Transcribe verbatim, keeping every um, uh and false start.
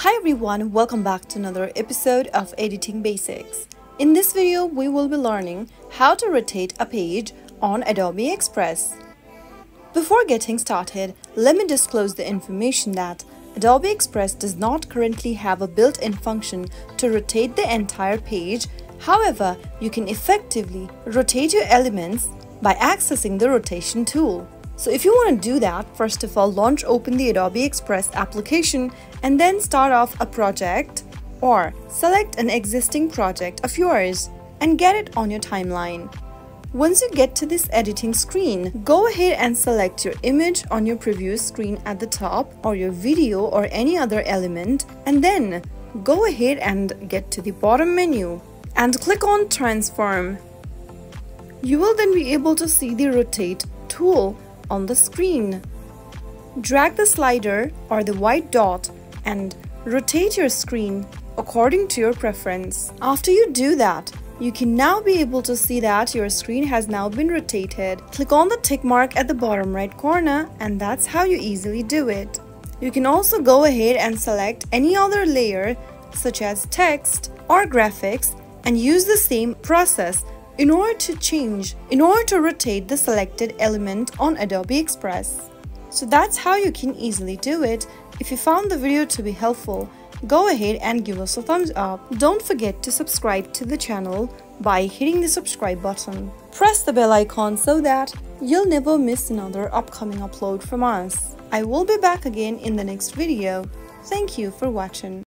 Hi everyone, welcome back to another episode of Editing Basics. In this video, we will be learning how to rotate a page on Adobe Express. Before getting started, let me disclose the information that Adobe Express does not currently have a built-in function to rotate the entire page. However, you can effectively rotate your elements by accessing the rotation tool. So if you want to do that, first of all, launch open the Adobe Express application and then start off a project or select an existing project of yours and get it on your timeline. Once you get to this editing screen, go ahead and select your image on your preview screen at the top or your video or any other element, and then go ahead and get to the bottom menu and click on Transform. You will then be able to see the Rotate tool on the screen. Drag the slider or the white dot and rotate your screen according to your preference. After you do that, you can now be able to see that your screen has now been rotated. Click on the tick mark at the bottom right corner, and that's how you easily do it. You can also go ahead and select any other layer such as text or graphics and use the same process in order to change, in order to rotate the selected element on Adobe Express. So that's how you can easily do it. If you found the video to be helpful, go ahead and give us a thumbs up. Don't forget to subscribe to the channel by hitting the subscribe button. Press the bell icon so that you'll never miss another upcoming upload from us. I will be back again in the next video. Thank you for watching.